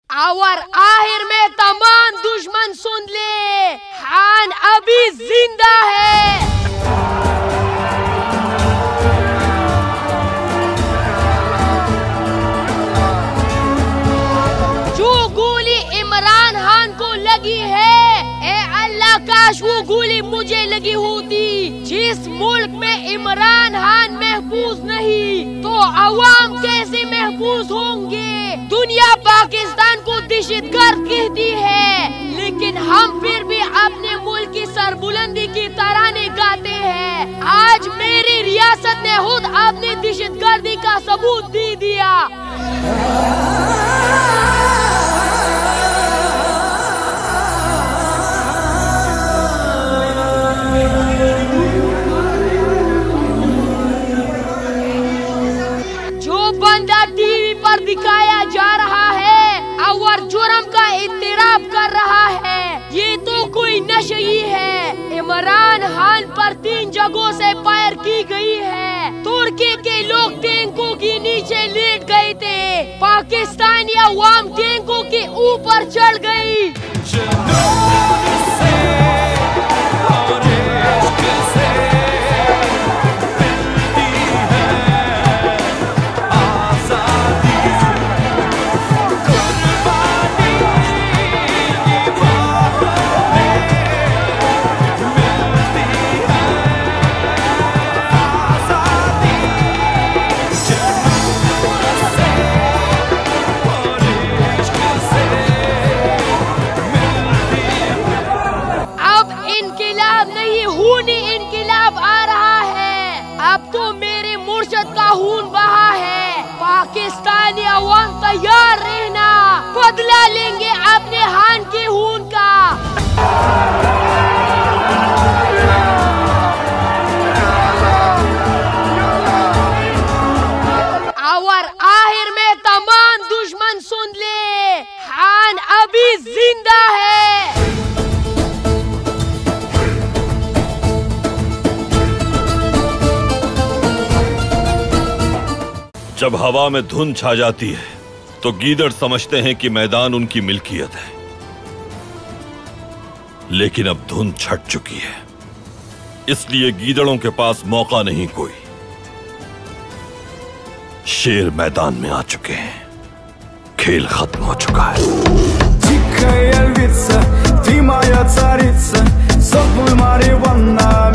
और आखिर में तमाम दुश्मन सुन ले, खान अभी जिंदा है। जो गोली इमरान खान को लगी है, ए अल्लाह काश वो गोली मुझे लगी होती। जिस मुल्क में इमरान खान महफूज नहीं तो अवाम कैसे महफूज होंगे। दुनिया पाकिस्तान को दहशतगर्द कहती है, लेकिन हम फिर भी अपने मुल्क की सरबुलंदी की तराने गाते हैं। आज मेरी रियासत ने खुद अपनी दहशतगर्दी का सबूत दे दिया। बंदा टीवी पर दिखाया जा रहा है और जुर्म का इत्तराफ कर रहा है, ये तो कोई नशई है। इमरान खान पर 3 जगहों से फायर की गई है। तुर्की के लोग टैंकों के नीचे लेट गए थे, पाकिस्तानी अवाम टैंकों के ऊपर चढ़ गई। इनकलाब आ रहा है, अब तो मेरे मुर्शद का खून बहा है। पाकिस्तानी अवाम तैयार रहना, बदला लेंगे अपने खान के खून का। और आखिर में तमाम दुश्मन सुन ले, खान अभी जिंदा है। जब हवा में धुंध छा जाती है तो गीदड़ समझते हैं कि मैदान उनकी मिल्कियत है, लेकिन अब धुंध छट चुकी है, इसलिए गीदड़ों के पास मौका नहीं कोई। शेर मैदान में आ चुके हैं, खेल खत्म हो चुका है।